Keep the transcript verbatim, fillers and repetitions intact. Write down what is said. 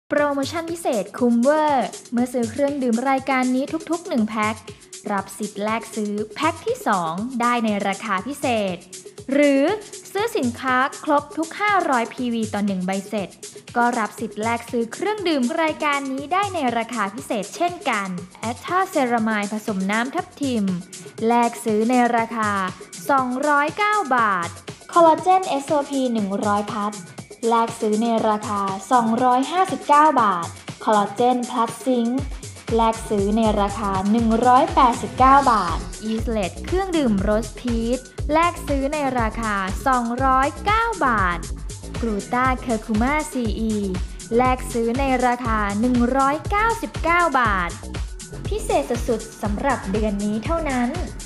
โปรโมชั่นพิเศษคุ้มเวอร์เมื่อซื้อเครื่องดื่มรายการนี้ทุกๆหนึ่งแพ็ครับสิทธิ์แลกซื้อแพ็คที่สองได้ในราคาพิเศษหรือซื้อสินค้าครบทุกห้าร้อย พี วี ต่อหนึ่งใบเสร็จก็รับสิทธิ์แลกซื้อเครื่องดื่มรายการนี้ได้ในราคาพิเศษเช่นกันแอตทาเซรามายผสมน้ำทับทิมแลกซื้อในราคาสองร้อยเก้าบาทคอลลาเจน เอส โอ พี หนึ่งร้อยพัทแลกซื้อในราคาสองร้อยห้าสิบเก้าบาทคอลลาเจนพลัสซิงค์แลกซื้อในราคาหนึ่งร้อยแปดสิบเก้าบาทอีสเลตเครื่องดื่มโรสพีชแลกซื้อในราคาสองร้อยเก้าบาทกลูต้าเคอร์คูมาซีอีแลกซื้อในราคาหนึ่งร้อยเก้าสิบเก้าบาทพิเศษสุดๆสำหรับเดือนนี้เท่านั้น